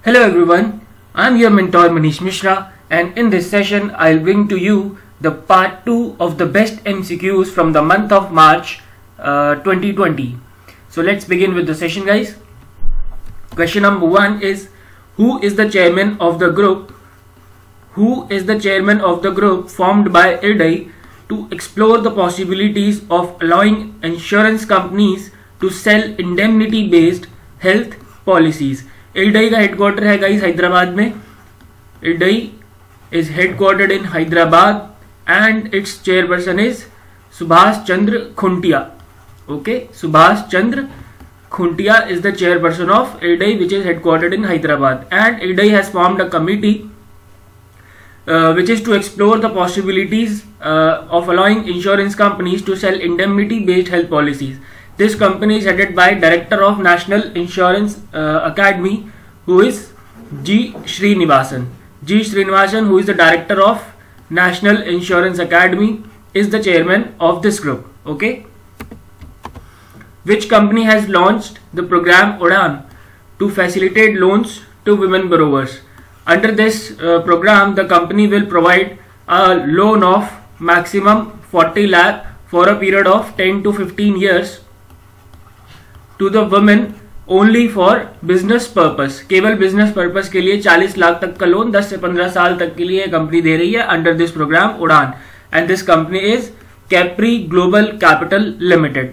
Hello everyone, I am your mentor Manish Mishra, and in this session I'll bring to you the part 2 of the best MCQs from the month of March 2020. So let's begin with the session, guys. Question number 1 is, who is the chairman of the group? Who is the chairman of the group formed by RBI to explore the possibilities of allowing insurance companies to sell indemnity based health policies? RBI का headquarter है guys Hyderabad में. RBI is headquartered in Hyderabad and its chairperson is Subhash Chandra Khuntia. Okay, Subhash Chandra Khuntia is the chairperson of RBI, which is headquartered in Hyderabad, and RBI has formed a committee which is to explore the possibilities of allowing insurance companies to sell indemnity based health policies. This company is headed by Director of National Insurance Academy, who is G. Srinivasan. G. Srinivasan, who is the Director of National Insurance Academy, is the chairman of this group. Okay. Which company has launched the program UDAN to facilitate loans to women borrowers? Under this program, the company will provide a loan of maximum 40 lakh for a period of 10 to 15 years to the women only for business purpose. केवल business purpose के लिए 40 लाख तक का loan 10 से 15 साल तक के लिए कंपनी दे रही है under this program UDAN, and this company is Capri Global Capital Limited.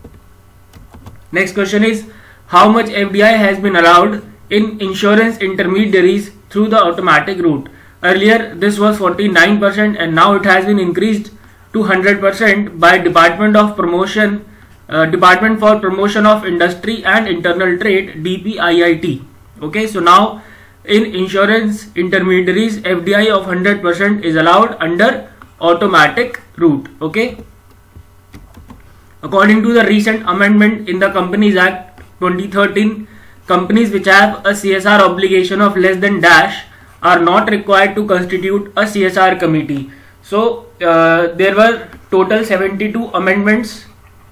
Next question is, how much FDI has been allowed in insurance intermediaries through the automatic route? Earlier this was 49% and now it has been increased to 100% by Department for Promotion of Industry and Internal Trade, DPIIT. Okay, so now in insurance intermediaries FDI of 100% is allowed under automatic route. Okay, according to the recent amendment in the Companies Act 2013, companies which have a CSR obligation of less than dash are not required to constitute a CSR committee. So there were total 72 amendments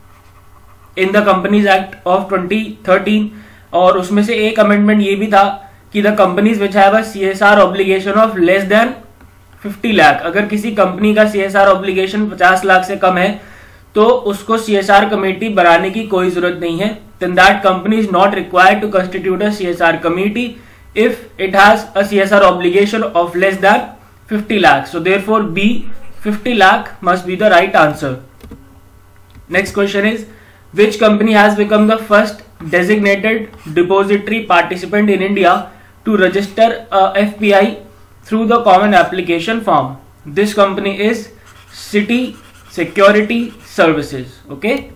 in the Companies Act of 2013, और उसमें से एक amendment ये भी था कि the companies which have a CSR obligation of less than 50 lakh, अगर किसी कंपनी का CSR ऑब्लिगेशन 50 लाख से कम है तो उसको CSR कमेटी बनाने की कोई जरूरत नहीं है. Then that company is not required to constitute a CSR committee if it has a CSR obligation of less than 50 lakh. So therefore B, 50 lakh must be the right answer. Next question is, which company has become the first designated depository participant in India to register a FPI through the common application form? This company is City Security Services. Okay.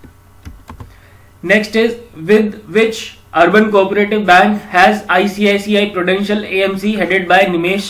Next is, with which urban cooperative bank has ICICI Prudential AMC headed by Nimesh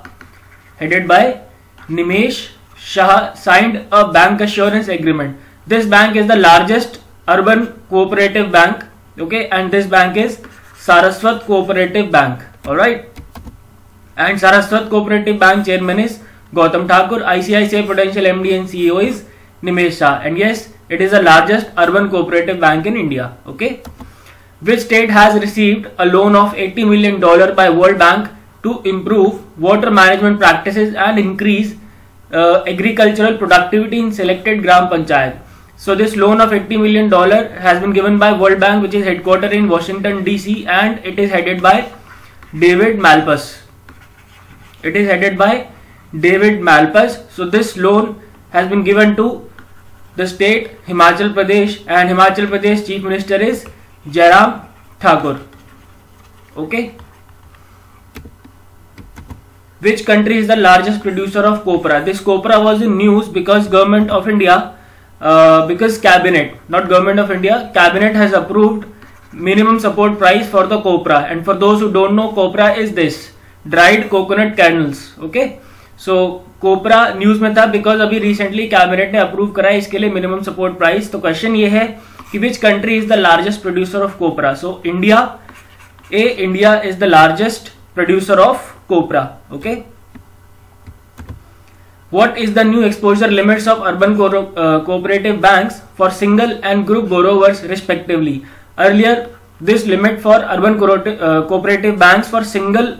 Shah signed a bank assurance agreement? This bank is the largest urban cooperative bank. Okay, and this bank is Saraswat Cooperative Bank. All right, and Saraswat Cooperative Bank chairman is Gautam Thakur. ICICI Prudential MD and CEO is Nimesh Shah, and yes, it is the largest urban cooperative bank in India. Okay, which state has received a loan of $80 million by World Bank to improve water management practices and increase agricultural productivity in selected gram panchayat? So this loan of $80 million has been given by World Bank, which is headquartered in Washington DC, and it is headed by David Malpass. So this loan has been given to the state Himachal Pradesh, and Himachal Pradesh Chief Minister is Jairam Thakur. Okay. Which country is the largest producer of copra? This copra was in news because Government of India, Cabinet has approved minimum support price for the copra. And for those who don't know, copra is this dried coconut kernels. Okay, so copra news में था because अभी recently cabinet ने approve करा है इसके लिए minimum support price. तो question ये है कि which country is the largest producer of copra? So India is the largest producer of copra. Okay, what is the new exposure limits of urban cooperative banks for single and group borrowers respectively? Earlier this limit for urban cooperative banks for single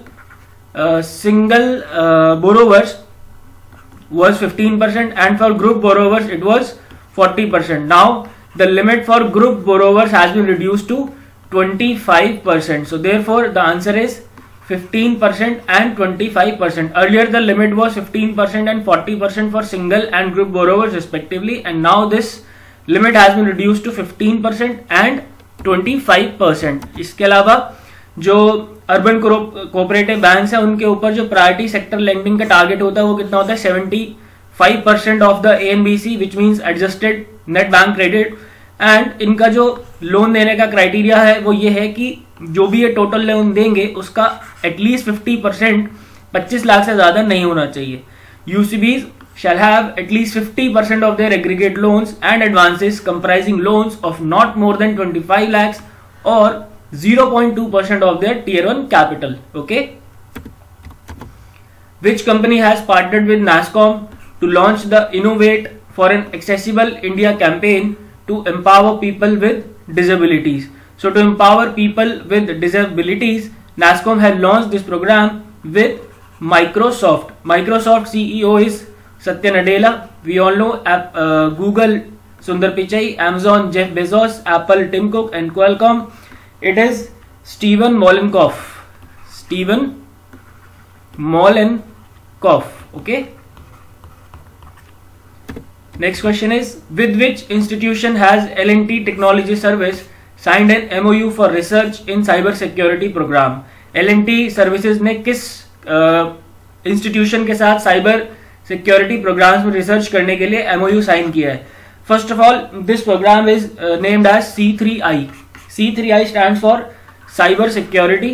borrowers was 15%, and for group borrowers it was 40%. Now the limit for group borrowers has been reduced to 25%. So therefore the answer is 15% and 25%. Earlier the limit was 15% and 40% for single and group borrowers respectively, and now this limit has been reduced to 15% and 25%. इसके अलावा जो urban cooperative banks है उनके ऊपर जो priority sector lending का target होता है वो कितना होता है 75% of the ANBC which means adjusted net bank credit, and इनका जो लोन देने का क्राइटेरिया है वो ये है कि जो भी ये टोटल लोन देंगे उसका एटलीस्ट 50% 25 लाख से ज्यादा नहीं होना चाहिए. UCBs shall have at least 50% of their aggregate loans and advances comprising loans of not more than 25 lakhs or 0.2% of their tier 1 capital. Okay. Which company has partnered with NASSCOM to launch the Innovate for an Accessible India campaign to empower people with disabilities? So to empower people with disabilities, NASSCOM has launched this program with Microsoft. Microsoft CEO is Satya Nadella. We all know Google Sundar Pichai, Amazon Jeff Bezos, Apple Tim Cook, and Qualcomm it is Stephen Mollenkopf. Stephen Mollenkopf. Okay. Next question is, with which institution has L&T Technology Service signed an MOU for research in cyber security program? L&T Services ने किस institution के साथ cyber security programmes में research करने के लिए MOU sign किया है? First of all, this programme is named as C3I. C3I stands for cyber security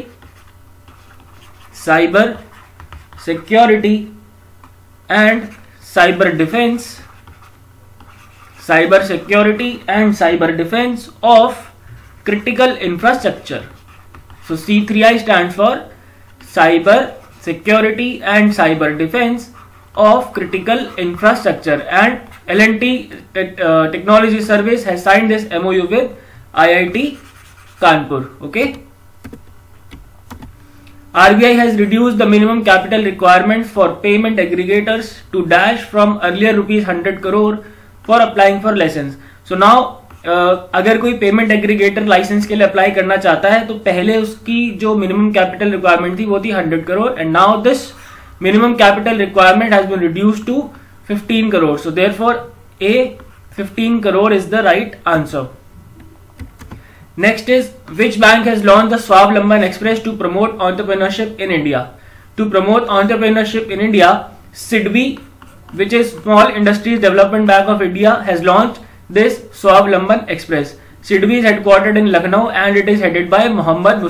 and cyber defense. Cyber security and cyber defense of critical infrastructure. So C3I stands for cyber security and cyber defense of critical infrastructure, and L&T Technology Service has signed this MOU with IIT Kanpur. Okay. RBI has reduced the minimum capital requirements for payment aggregators to dash from earlier rupees 100 crore for applying for license. So now अगर कोई payment aggregator licence के लिए apply करना चाहता है तो पहले उसकी जो मिनिमम कैपिटल रिक्वायरमेंट थी वो थी 100 crore, and now this minimum capital requirement has been reduced to 15 crore. So therefore A 15 crore is the right answer. Next is, which bank has launched the Swavlamban Express to promote entrepreneurship in India? To promote entrepreneurship in India, SEBI, which is Small Industries Development Bank of India, has launched this Swavlamban Express. SEBI is headquartered in Lucknow and it is headed by Mohammad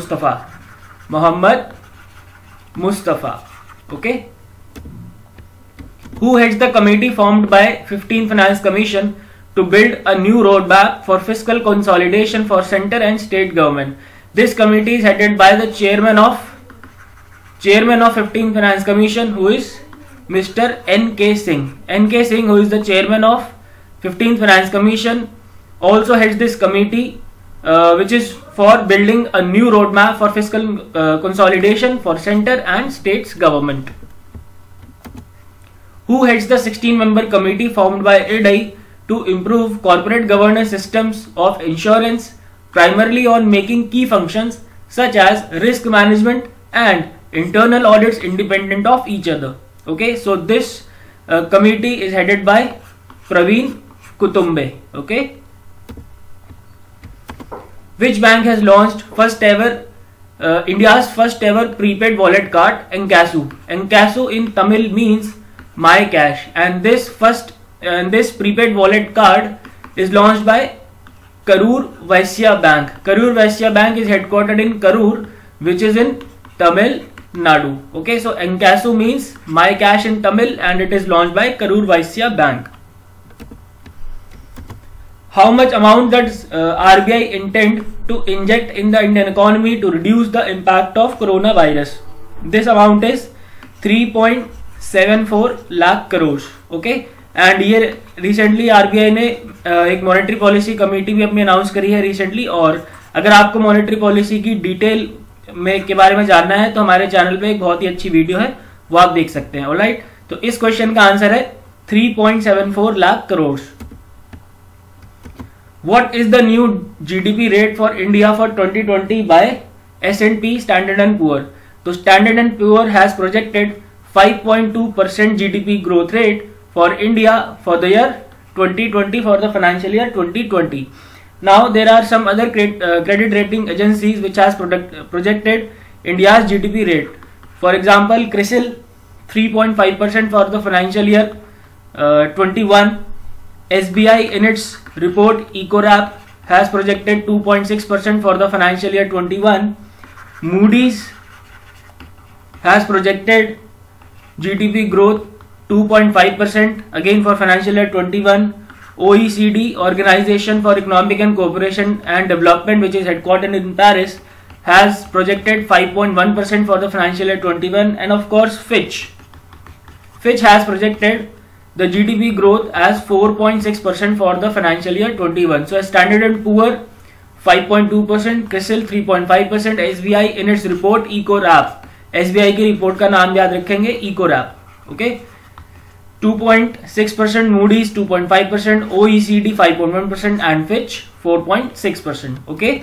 Mustafa. Okay. Who heads the committee formed by 15th Finance Commission to build a new roadmap for fiscal consolidation for centre and state government? This committee is headed by the chairman of 15th Finance Commission, who is Mr. N.K. Singh. N.K. Singh, who is the chairman of 15th Finance Commission, also heads this committee, which is for building a new roadmap for fiscal consolidation for centre and states government. Who heads the 16-member committee formed by IRDAI to improve corporate governance systems of insurance, primarily on making key functions such as risk management and internal audits independent of each other? Okay, so this committee is headed by Praveen Kutumbe. Okay. Which bank has launched India's first ever prepaid wallet card, Encasu? Encasu in Tamil means My Cash, and this prepaid wallet card is launched by Karur Vaisya Bank. Karur Vaisya Bank is headquartered in Karur, which is in Tamil Nadu. Okay, so Encasu means My Cash in Tamil and it is launched by Karur Vaisya Bank. How much amount does RBI intend to inject in the Indian economy to reduce the impact of coronavirus? This amount is 3.74 lakh crores. Okay, and ये recently RBI ने एक monetary policy committee भी अपनी announce करी है recently, और अगर आपको मॉनेटरी पॉलिसी की डिटेल में के बारे में जानना है तो हमारे चैनल पे एक बहुत ही अच्छी वीडियो है, वो आप देख सकते हैं। ऑलराइट, तो इस क्वेश्चन का आंसर है 3.74 lakh crore. What is the new GDP rate for India for 2020 by S&P Standard and Poor? तो Standard and Poor has projected 5.2% GDP growth rate for India for the year 2020, for the financial year 2020. Now there are some other credit rating agencies which has projected India's GDP rate. For example, CRISIL 3.5% for the financial year 21. SBI in its report EcoRap has projected 2.6% for the financial year 21. Moody's has projected GDP growth 2.5% again for financial year 21. OECD, Organization for Economic and Cooperation and Development, which is headquartered in Paris, has projected 5.1% for the financial year 21. And of course Fitch has projected the GDP growth as 4.6% for the financial year 21. So Standard and Poor 5.2%, CRISIL 3.5%, SBI in its report EcoRap, SBI की report का नाम याद रखेंगे EcoRap, okay, 2.6%, Moody's 2.5%, OECD 5.1% and Fitch 4.6%, okay.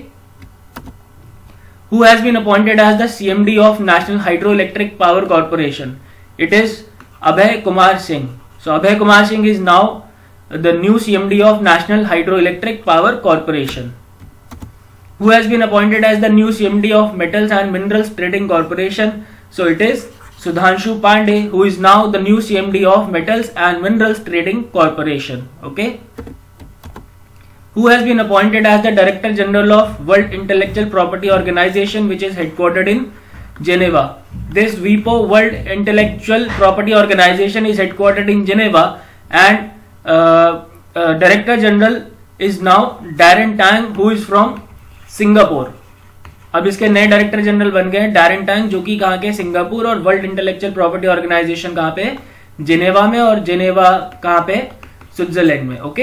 Who has been appointed as the CMD of National Hydroelectric Power Corporation? It is Abhay Kumar Singh. So Abhay Kumar Singh is now the new CMD of National Hydroelectric Power Corporation. Who has been appointed as the new CMD of Metals and Minerals Trading Corporation? So it is Sudhanshu Pandey, who is now the new CMD of Metals and Minerals Trading Corporation. Okay. Who has been appointed as the Director General of World Intellectual Property Organization, which is headquartered in Geneva. This WIPO, World Intellectual Property Organization, is headquartered in Geneva, and Director General is now Darren Tang, who is from Singapore. अब इसके नए director general बन गए Darren Tang, जो कि कहाँ के, Singapore, और वर्ल्ड इंटेलेक्चुअल प्रॉपर्टी ऑर्गेनाइजेशन कहाँ पे, जेनेवा में, और जेनेवा कहाँ पे, स्विट्जरलैंड में, okay.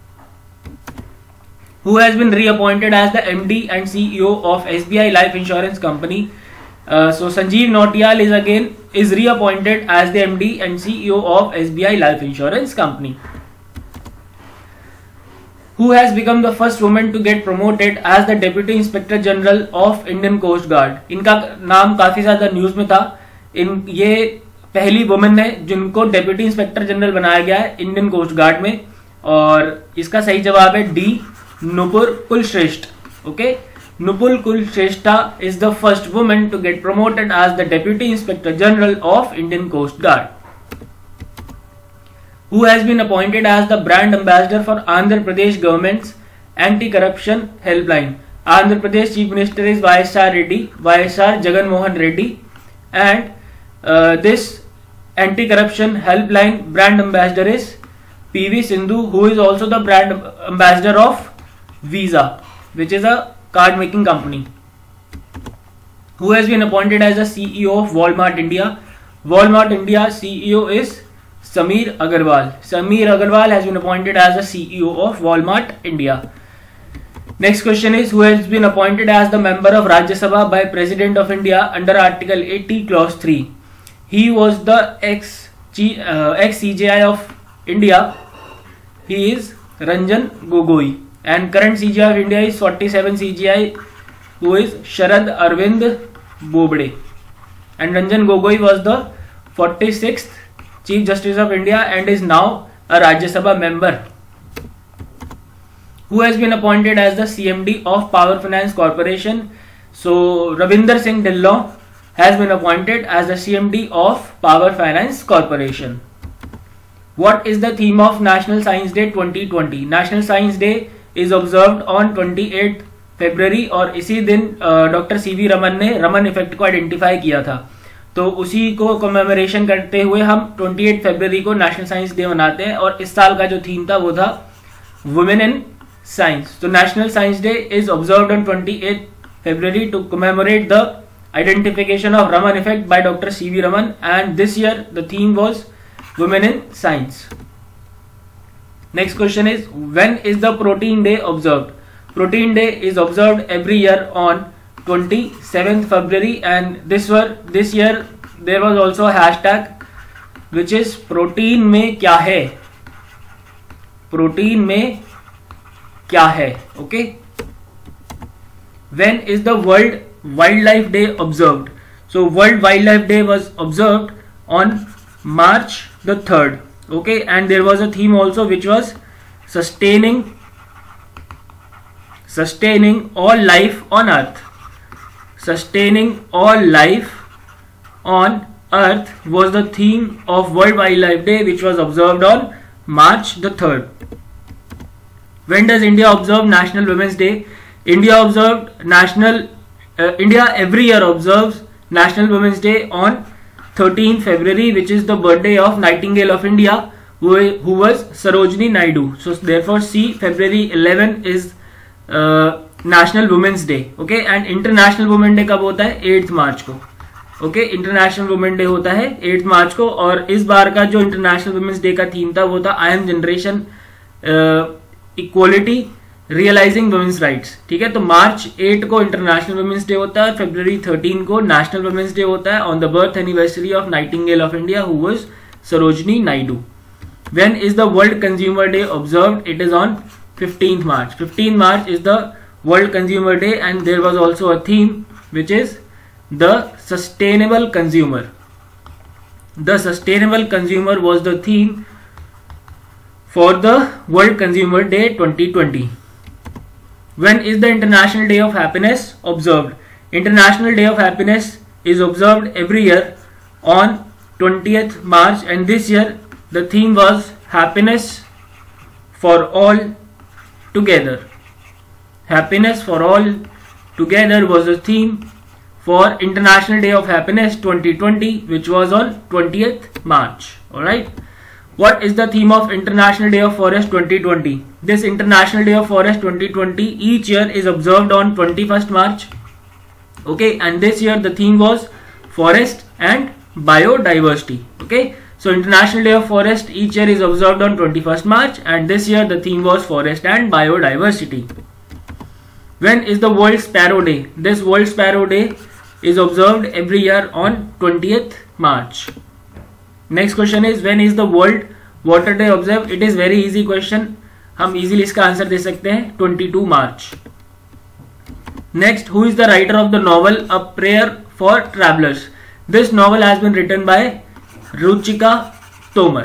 Who has been reappointed as the MD and CEO of SBI Life Insurance Company? So Sanjeev Nautiyal is reappointed as the MD and CEO of SBI Life Insurance Company. Who has become the first woman to get promoted as the Deputy Inspector General of Indian Coast Guard? इनका नाम काफी ज्यादा news में था. ये पहली women है जिनको डेप्यूटी इंस्पेक्टर जनरल बनाया गया है इंडियन कोस्ट गार्ड में, और इसका सही जवाब है D, Nupur Kulshreshtha. Okay, Nupur Kulshrestha is the first woman to get promoted as the Deputy Inspector General of Indian Coast Guard. Who has been appointed as the Brand Ambassador for Andhra Pradesh Government's Anti-Corruption Helpline? Andhra Pradesh Chief Minister is YSR Jagan Mohan Reddy, and this Anti-Corruption Helpline Brand Ambassador is PV Sindhu, who is also the Brand Ambassador of Visa, which is a card making company. Who has been appointed as the CEO of Walmart India? Walmart India CEO is Sameer Agarwal. Sameer Agarwal has been appointed as the CEO of Walmart India. Next question is, who has been appointed as the member of Rajya Sabha by President of India under Article 80 Clause 3? He was the ex-CJI of India. He is Ranjan Gogoi. And current CGI of India is 47 CGI, who is Sharad Arvind Bobde. And Ranjan Gogoi was the 46th Chief Justice of India and is now a Rajya Sabha member. Who has been appointed as the CMD of Power Finance Corporation? So Ravinder Singh Dillon has been appointed as the CMD of Power Finance Corporation. What is the theme of National Science Day 2020? National Science Day is observed on 28 February, और इसी दिन doctor CV Raman ने Raman effect को identify किया था, तो उसी को कमेमोरेशन करते हुए हम 28 फरवरी को नेशनल साइंस डे मनाते हैं, और इस साल का जो थीम था वो था वुमेन इन साइंस. तो national science day is observed on 28 February to commemorate the identification of Raman effect by Dr. C.V. Raman, and this year the theme was Women in Science. Next question is, when is the Protein Day observed? Protein Day is observed every year on 27th February, and this year there was also a hashtag which is protein में क्या है, protein में क्या है. Okay. When is the World Wildlife Day observed? So World Wildlife Day was observed on March the 3rd. Okay, and there was a theme also which was sustaining all life on earth. Sustaining all life on earth was the theme of World Wildlife Day, which was observed on March the 3rd. When does India observe National Women's Day? India every year observes National Women's Day on 13th February, which is the birthday of Nightingale of India, who was Sarojini Naidu. So therefore C, February 11 is National Women's Day. Okay, and International Women's Day कब होता है? 8th मार्च को. Okay, international women day होता है 8 मार्च को. और इस बार का जो इंटरनेशनल वुमेन्स डे का थीम था वो था I am generation equality realising women's rights. ठीक है, तो मार्च 8 को इंटरनेशनल वुमेन्स डे होता है, फरवरी 13 को नेशनल वुमेन्स डे होता है on the birth anniversary of nightingale of India who was Sarojini Naidu. When is the world consumer day observed? It is on 15th March. 15th March is the World Consumer Day, and there was also a theme which is the sustainable consumer. The sustainable consumer was the theme for the World Consumer Day 2020. When is the International Day of Happiness observed? International Day of Happiness is observed every year on 20th March, and this year the theme was happiness for all together. Happiness for all together was the theme for International Day of Happiness 2020, which was on 20th March. Alright. What is the theme of International Day of Forest 2020? This International Day of Forest 2020 each year is observed on 21st March. Okay, and this year the theme was forest and biodiversity. Okay, so International Day of Forest each year is observed on 21st March, and this year the theme was forest and biodiversity. When is the World Sparrow Day? This World Sparrow Day is observed every year on 20th March. Next question is, when is the World Water Day observed? It is very easy question. हम easily इसका answer दे सकते हैं 22 March. Next, who is the writer of the novel A Prayer for Travelers? This novel has been written by Ruchika Tomar.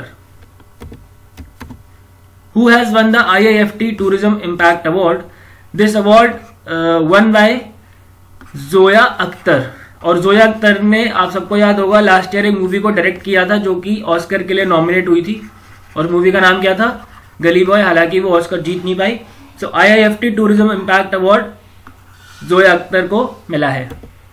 Who has won the IIFT Tourism Impact Award? This award won by Zoya Akhtar. और जोया अख्तर ने, आप सबको याद होगा, last year एक movie को direct किया था जो कि ऑस्कर के लिए नॉमिनेट हुई थी, और मूवी का नाम क्या था? गली बॉय. हालांकि वो ऑस्कर जीत नहीं पाई. सो IIFT tourism impact award Zoya Akhtar को मिला है.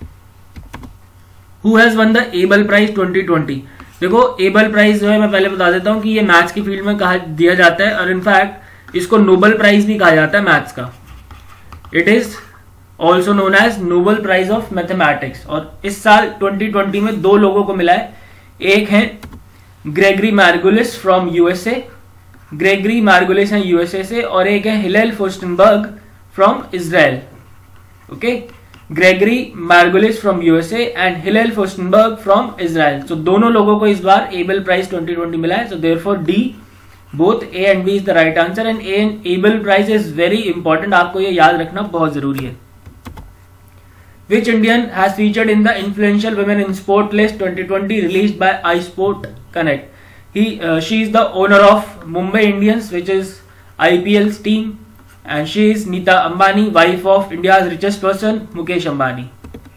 Who has won the Abel prize 2020? देखो, एबल प्राइज जो है, मैं पहले बता देता हूं कि ये मैथ्स की फील्ड में कहा दिया जाता है, और इनफैक्ट इसको नोबेल प्राइज भी कहा जाता है मैथ्स का. It is also known as Nobel prize of mathematics. और इस साल 2020 में 2 लोगों को मिला है. एक है Gregory Margulis from USA. Gregory Margulis है यूएसए से. और एक है Hillel Furstenberg from Israel. Okay, Gregory Margulis from USA and Hillel Furstenberg from Israel. तो दोनों लोगों को इस बार एबल प्राइज 2020 मिला है. So therefore D, both A and B is the right answer. And Abel prize is very important. आपको ये याद रखना बहुत जरूरी है. Which Indian has featured in the Influential Women in Sport list 2020 released by iSport Connect? She is the owner of Mumbai Indians, which is IPL's team, and she is Nita Ambani, wife of India's richest person Mukesh Ambani.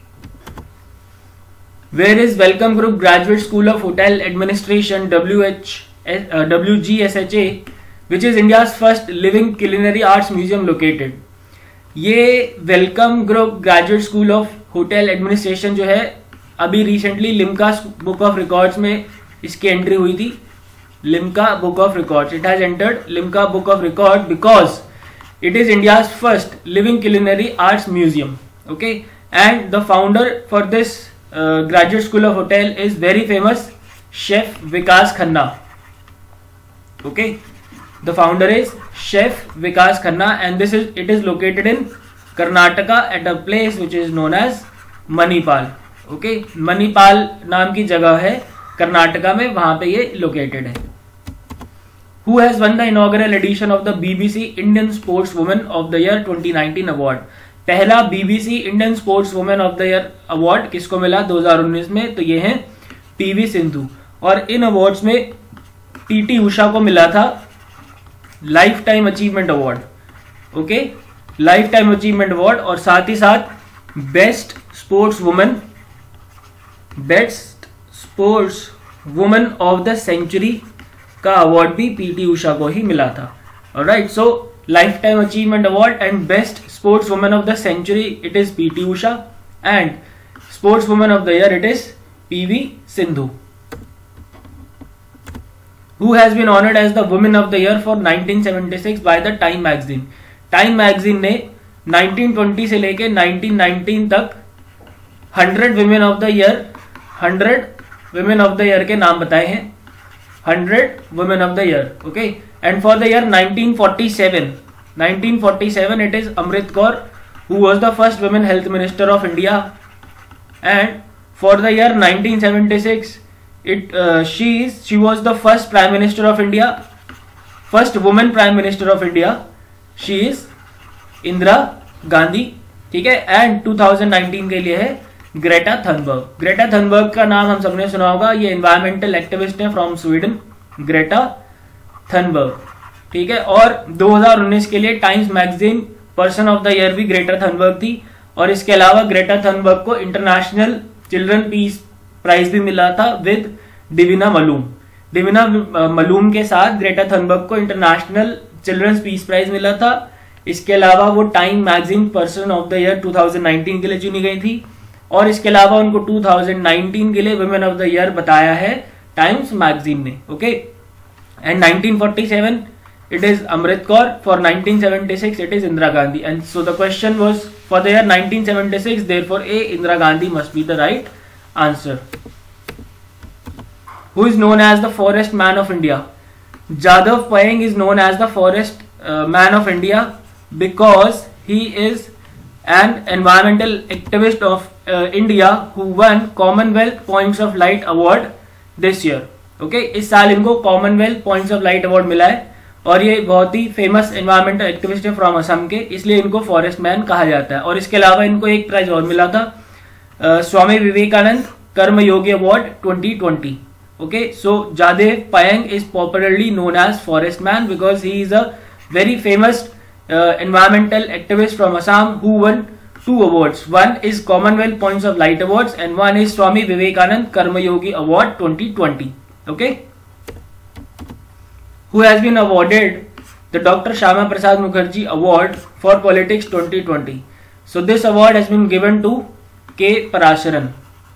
Where is Welcome Group Graduate School of Hotel Administration WGSHA, which is India's first living culinary arts museum located? ये welcome group graduate school of hotel administration जो है, अभी recently Limca book of records में इसकी entry हुई थी. Limca book of records, it has entered Limca book of record because it is India's first living culinary arts museum. Okay, and the founder for this graduate school of hotel is very famous chef Vikas Khanna. Okay, the founder is Chef Vikas Khanna, and it is located in Karnataka at a place which is known as Manipal. Okay, Manipal नाम की जगह है कर्नाटका में, वहां पे ये located है. Who has won the inaugural edition of the BBC Indian Sportswoman of the Year 2019 award? पहला BBC Indian Sportswoman of the Year award किसको मिला 2019 में? तो ये है पीवी सिंधु. और इन अवार्ड्स में पीटी उषा को मिला था lifetime achievement award. Okay, lifetime achievement award, और साथ ही साथ best sportswoman of the century का अवार्ड भी पीटी उषा को ही मिला था. Alright, so lifetime achievement award and best sportswoman of the century it is P T Usha, and sportswoman of the year it is P V Sindhu. Who has been honored as the Women of the Year for 1976 by the Time Magazine? Time Magazine ने 1920 से लेके 1919 तक 100 Women of the Year के नाम बताए हैं. 100 Women of the Year. Okay, and for the year 1947 it is Amrit Kaur who was the first women health minister of India, and for the year 1976 she was the first prime minister of India, first woman prime minister of India. She is Indira Gandhi. ठीक है, and 2019 के लिए है Greta Thunberg. Greta Thunberg का नाम हम सबने सुना होगा, ये एनवायरमेंटल एक्टिविस्ट है फ्रॉम स्वीडन, ग्रेटा थनबर्ग. ठीक है, और 2019 के लिए Times magazine person of the year भी ग्रेटा थनबर्ग थी. और इसके अलावा ग्रेटा थनबर्ग को इंटरनेशनल चिल्ड्रन पीस प्राइज भी मिला था विद डिविना मलूम के साथ ग्रेटा थनबर्ग को इंटरनेशनल चिल्ड्रंस पीस प्राइज मिला था. इसके अलावा वो Time magazine person of the year 2019 के लिए चुनी गई थी, और इसके अलावा उनको 2019 के लिए वुमेन ऑफ द ईयर बताया है टाइम्स मैगजीन ने. Okay, and 1947 it is Amrit Kaur, for 1976 it is Indira Gandhi, and so the question was for the year 1976, therefore A, Indira Gandhi must be the right answer. Who is known as the forest man of India? Jadav Payeng is known as the forest man of India because he is an environmental activist of India who won Commonwealth Points of Light Award this year. Okay, इस साल इनको Commonwealth Points of Light Award मिला है, और ये बहुत ही famous environmental activist है फ्रॉम असम के, इसलिए इनको फॉरेस्ट मैन कहा जाता है. और इसके अलावा इनको एक प्राइज और मिला था, Swami Vivekananda Karmayogi award 2020. Okay, so Jadav Payeng is popularly known as forest man because he is a very famous environmental activist from Assam who won 2 awards. One is Commonwealth Points of Light Awards and one is Swami Vivekanand Karma Yogi Award 2020. Okay, who has been awarded the Dr. Shyama Prasad Mukherjee Award for Politics 2020. So this award has been given to K. Parasharan.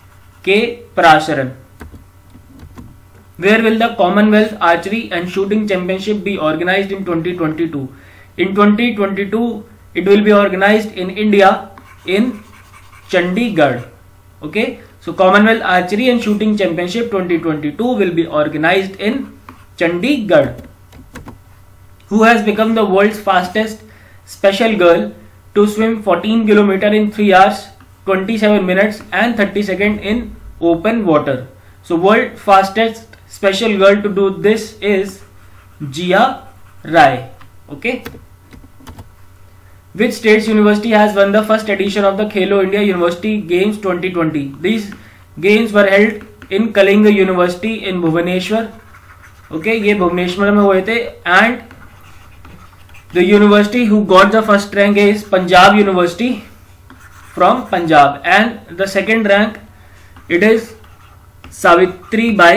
Where will the Commonwealth Archery and Shooting Championship be organized in 2022? In 2022, it will be organized in India in Chandigarh. Okay, so Commonwealth Archery and Shooting Championship 2022 will be organized in Chandigarh. Who has become the world's fastest special girl to swim 14 km in 3 hours, 27 minutes and 30 seconds in open water? So world fastest special girl to do this is Jia Rai. Okay, which state's university has won the first edition of the Khelo India University Games 2020? These games were held in Kalinga University in Bhubaneswar. Okay, ये भुवनेश्वर में हुए थे, and the university who got the first rank is Punjab University from Punjab, and the second rank it is Savitribai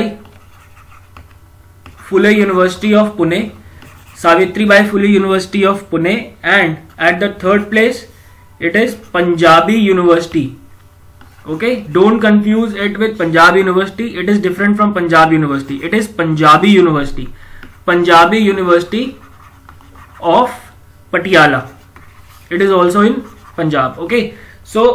Phule University of Pune. Savitribai Phule University of Pune, and at the third place it is Punjabi University. Okay, don't confuse it with Punjab University, it is different from Punjab University. It is Punjabi University, Punjabi University of Patiala. It is also in Punjab. Okay, so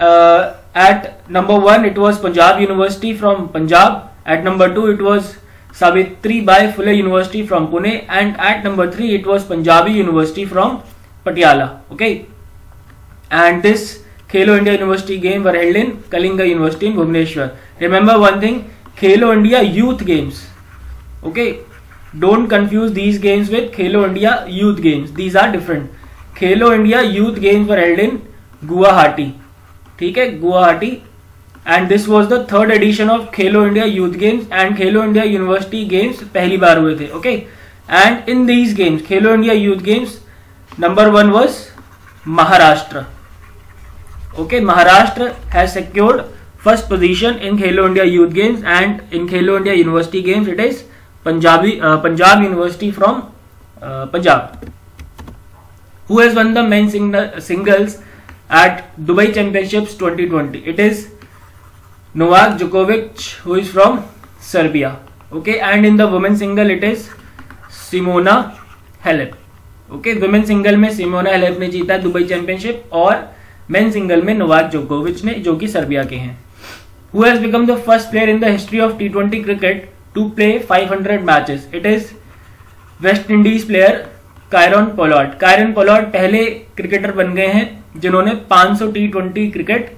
at number 1 it was Punjab University from Punjab, at number 2 it was Savitri Bai Phule University from Pune, and at number 3 it was Punjabi University from Patiala. Okay, and this Khelo India University game were held in Kalinga University in Bhubaneswar. Remember one thing, Khelo India Youth Games. Okay, don't confuse these games with Khelo India Youth Games. These are different. Khelo India Youth Games were held in Guwahati. ठीक है, Guwahati. And this was the 3rd edition of Khelo India Youth Games, and Khelo India University Games पहली बार हुए थे. Okay, and in these games, Khelo India Youth Games, number 1 was Maharashtra. Okay, Maharashtra has secured first position in Khelo India Youth Games, and in Khelo India University Games it is Punjab University from Punjab. Who has won the men's singles at Dubai Championships 2020? It is Novak Djokovic, who is from Serbia. Okay, and in the women's single it is Simona Halep. Okay, women's single में Simona Halep ने जीता Dubai championship, और men single में Novak जोकोविच ने, जो कि Serbia के हैं. Who has become the first player in the history of T20 cricket to play 500 matches? It is West Indies player Kieron Pollard. Kieron Pollard पहले क्रिकेटर बन गए हैं जिन्होंने 500 T20 क्रिकेट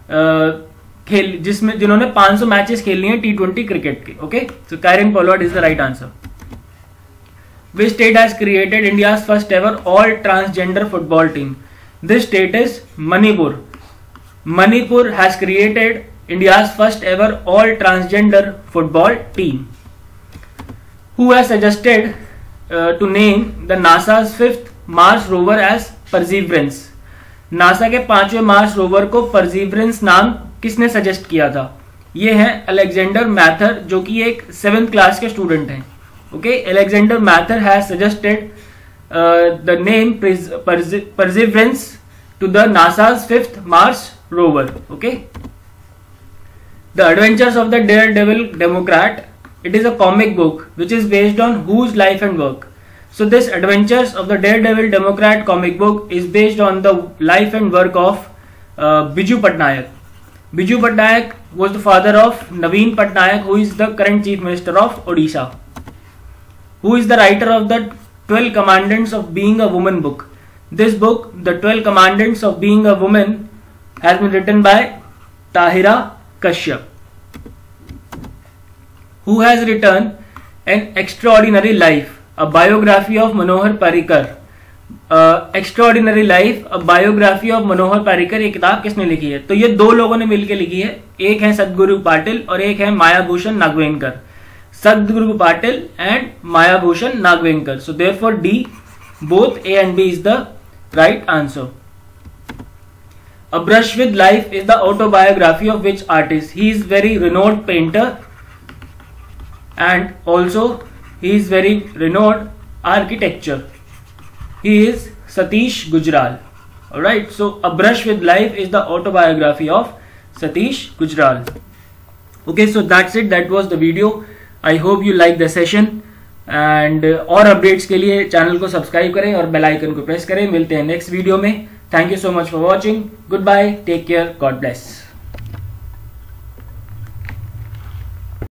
जिन्होंने 500 मैचेस खेल लिए हैं T20 क्रिकेट के. Okay, so Kieron Pollard is the right answer. Which state has created India's first ever all transgender football team? This state is Manipur. Manipur has created India's first ever all transgender football team. Who has suggested to name the NASA's 5th Mars rover as Perseverance? NASA के 5वें Mars rover को perseverance नाम किसने suggest किया था? ये है Alexander मैथर, जो कि एक 7th क्लास के स्टूडेंट हैं. Okay, Alexander Mather has suggested the name Perseverance to the NASA's 5th Mars rover. Okay, The Adventures of the Daredevil Democrat, it is a comic book which is based on whose life and work? So this Adventures of the Daredevil Democrat comic book is based on the life and work of Biju Patnaik. Biju Patnaik was the father of Naveen Patnaik, who is the current Chief Minister of Odisha. Who is the writer of the 12 Commandments of Being a Woman book? This book, the 12 Commandments of Being a Woman, has been written by Tahira Kashyap. Who has written An Extraordinary Life, a biography of Manohar Parrikar? Extraordinary Life, a biography of Manohar Parrikar, ये किताब किसने लिखी है? तो ये दो लोगों ने मिलकर लिखी है. एक है सदगुरु पाटिल और एक है Mayabhushan Nagvenkar. Sadguru Patil and Mayabhushan Nagvenkar. So therefore D, both A and B is the right answer. A Brush with Life is the autobiography of which artist? He is very renowned painter and also he is very renowned architecture. He is Satish Gujral. Alright, so A Brush with Life is the autobiography of Satish Gujral. Okay, so that's it. That was the video. I hope you like the session and और updates के लिए channel को subscribe करें और bell icon को press करें. मिलते हैं नेक्स्ट वीडियो में. Thank you so much for watching. Goodbye, take care, God bless.